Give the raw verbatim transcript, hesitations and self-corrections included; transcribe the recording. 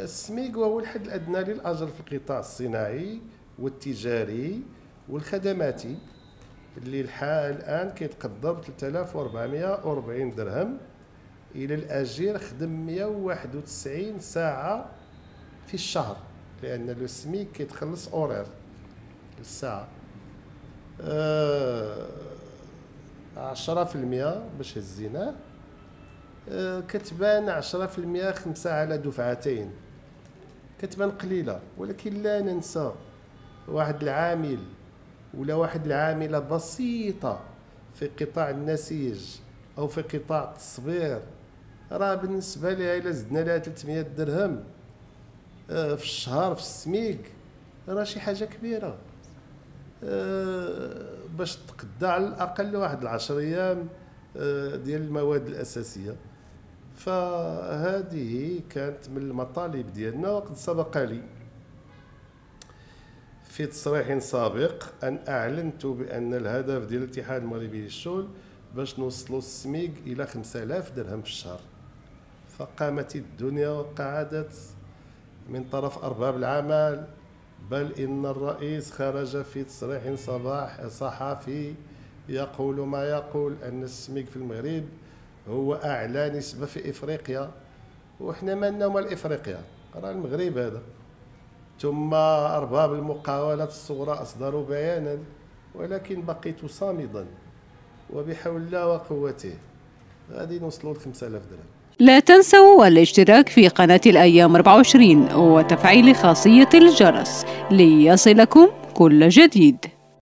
السميك وهو الحد الأدنى للأجر في القطاع الصناعي والتجاري والخدماتي، اللي الحال الآن كيتقدر ب ثلاثة آلاف وأربعمائة وأربعين درهم إلى الأجير خدم مائة وواحد وتسعين ساعة في الشهر، لأن السميك كيتخلص أورير الساعة. أه عشرة في المئة باش هزيناه، أه كتبان عشرة في المئة خمسة على دفعتين، كتبان قليلة، ولكن لا ننسى واحد العامل ولا واحد العاملة بسيطة في قطاع النسيج أو في قطاع التصبير، راه بالنسبة لها إلا زدنا لها ثلاثمائة درهم في الشهر في السميك راه شي حاجة كبيرة، باش تقضى على الأقل واحد العشر أيام ديال المواد الأساسية. فهذه كانت من المطالب ديالنا، وقد سبق لي في تصريح سابق أن أعلنت بأن الهدف ديال الاتحاد المغربي للشغل باش نوصلوا السميك إلى خمسة آلاف درهم في الشهر. فقامت الدنيا وقعدت من طرف أرباب العمل، بل إن الرئيس خرج في تصريح صباح صحفي يقول ما يقول أن السميك في المغرب هو أعلى نسبة في إفريقيا، وإحنا مالنا ومال إفريقيا، راه المغرب هذا. ثم أرباب المقاولات الصغرى أصدروا بيانا، ولكن بقيت صامدا، وبحول الله وقوته غادي نوصلوا ل خمسة آلاف درهم. لا تنسوا الاشتراك في قناة الأيام أربعة وعشرين وتفعيل خاصية الجرس ليصلكم كل جديد.